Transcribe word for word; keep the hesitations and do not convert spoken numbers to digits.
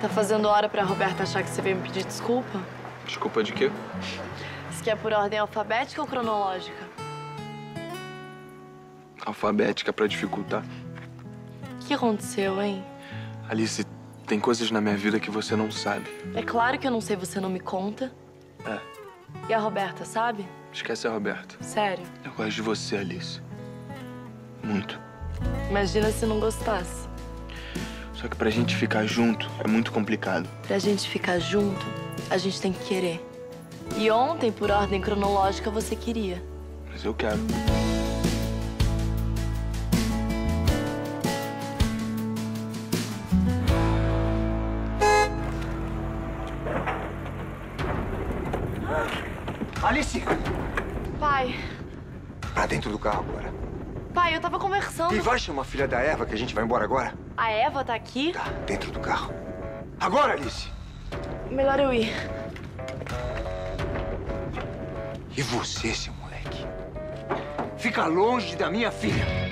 Tá fazendo hora pra Roberta achar que você veio me pedir desculpa? Desculpa de quê? Você quer por ordem alfabética ou cronológica? Alfabética pra dificultar. O que aconteceu, hein? Alice, tem coisas na minha vida que você não sabe. É claro que eu não sei, você não me conta. É. E a Roberta, sabe? Esquece a Roberta. Sério? Eu gosto de você, Alice. Muito. Imagina se não gostasse. Só que pra gente ficar junto é muito complicado. Pra gente ficar junto, a gente tem que querer. E ontem, por ordem cronológica, você queria. Mas eu quero. Alice! Pai, Pra dentro do carro agora. pai, eu tava conversando... E vai chamar a filha da Eva que a gente vai embora agora? A Eva tá aqui? Tá, dentro do carro. Agora, Alice! Melhor eu ir. E você, seu moleque? Fica longe da minha filha.